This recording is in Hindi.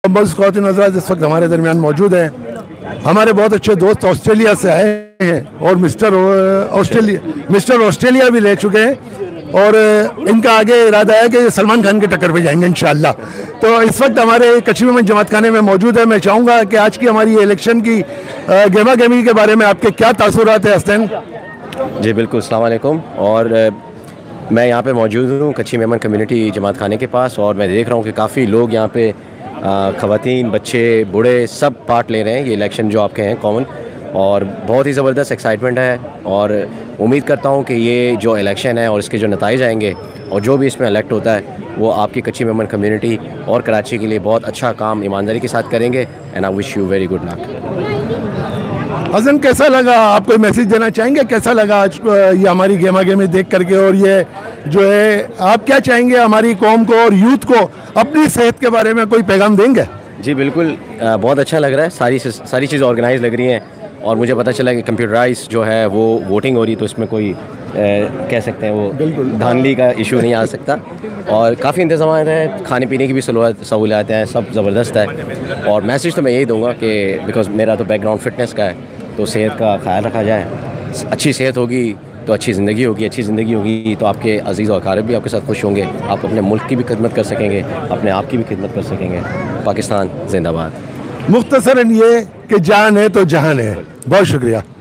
बहुत ख़वातीन हज़रात इस वक्त हमारे दरमियान मौजूद हैं। हमारे बहुत अच्छे दोस्त ऑस्ट्रेलिया से आए हैं और मिस्टर ऑस्ट्रेलिया भी ले चुके हैं और इनका आगे इरादा है कि सलमान खान के टक्कर पे जाएंगे इंशाअल्लाह। तो इस वक्त हमारे कच्ची मेमन जमात खाने में मौजूद है। मैं चाहूँगा कि आज की हमारी इलेक्शन की गेमा गेमी के बारे में आपके क्या तासुरात है हसन? जी बिल्कुल, अस्सलाम वालेकुम। और मैं यहाँ पे मौजूद हूँ कच्ची मेमन कम्युनिटी जमात खाने के पास और मैं देख रहा हूँ कि काफ़ी लोग यहाँ पे ख़वातीन, बच्चे, बूढ़े सब पार्ट ले रहे हैं ये इलेक्शन जो आपके हैं कॉमन, और बहुत ही ज़बरदस्त एक्साइटमेंट है। और उम्मीद करता हूँ कि ये जो इलेक्शन है और इसके जो नताइज आएंगे और जो भी इसमें इलेक्ट होता है वो आपकी कच्ची मेमन कम्युनिटी और कराची के लिए बहुत अच्छा काम ईमानदारी के साथ करेंगे। And I wish you very good luck. Hasan, कैसा लगा? आप कोई मैसेज देना चाहेंगे? कैसा लगा आज ये हमारी गेमा गेमी देख करके? और ये जो है आप क्या चाहेंगे हमारी कौम को और यूथ को अपनी सेहत के बारे में कोई पैगाम देंगे? जी बिल्कुल, बहुत अच्छा लग रहा है। सारी चीज़ ऑर्गेनाइज लग रही हैं और मुझे पता चला कि कंप्यूटराइज जो है वो वोटिंग हो रही, तो इसमें कोई कह सकते हैं वो धांधली का इशू नहीं आ सकता। और काफ़ी इंतजाम हैं, खाने पीने की भी सहूलियात हैं, सब ज़बरदस्त है। और मैसेज तो मैं यही दूंगा कि बिकॉज़ मेरा तो बैकग्राउंड फिटनेस का है, तो सेहत का ख्याल रखा जाए। अच्छी सेहत होगी तो अच्छी ज़िंदगी होगी, अच्छी ज़िंदगी होगी तो आपके अजीज़ और अकारिब भी आपके साथ खुश होंगे, आप अपने मुल्क की भी खिदमत कर सकेंगे, अपने आप की भी खिदमत कर सकेंगे। पाकिस्तान जिंदाबाद। मुख्तसरन ये कि जान है तो जहान है। बहुत शुक्रिया।